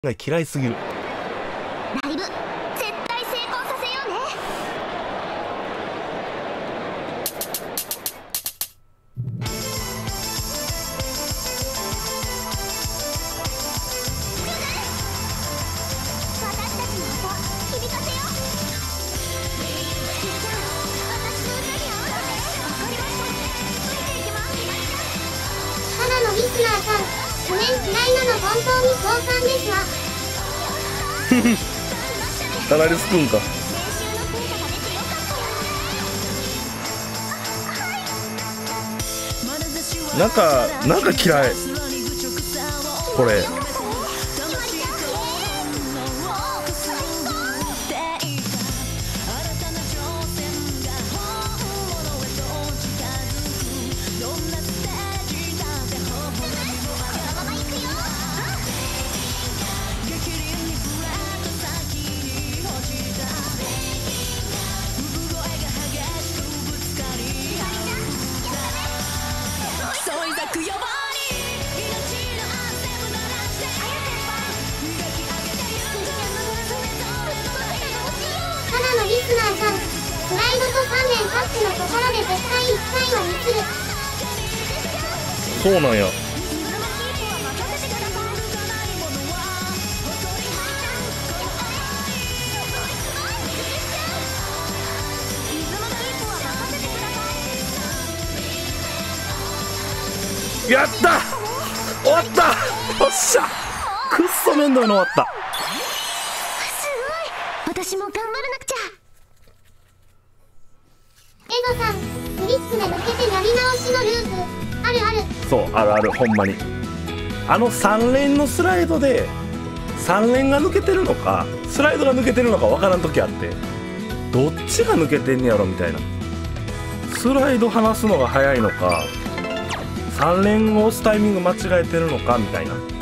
が嫌いすぎる。 ライブ絶対成功させようね。私たちの音響かせよう。月ちゃん、私の歌に合わせて。わかりました。ついていきます。 ただのリスナーさん、譜面嫌いなの本当に共感ですわ。 タラリスくんか。 練習の成果が出てよかったよ。 なんか嫌いこれ。 ただのリスナーさん、スライドと3連パッチのところで絶対1回はミスる。 そうなんや。やった、終わった、よっしゃ、くっそ面倒いの終わった。 すごい、私も頑張らなくちゃ。 エドさん、フリックで抜けてやり直しのループあるある。 そう、あるある、ほんまに。あの3連のスライドで3連が抜けてるのかスライドが抜けてるのかわからん時あって、どっちが抜けてんねやろみたいな。スライド離すのが早いのか3連を押すタイミング間違えてるのかみたいな。